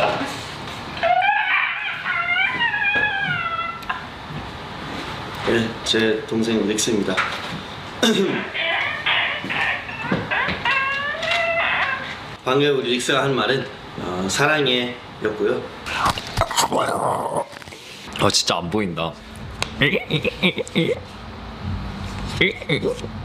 네, 제 동생 닉스입니다. 방금 우리 닉스가 한 말은 사랑해 였고요. 진짜 안 보인다.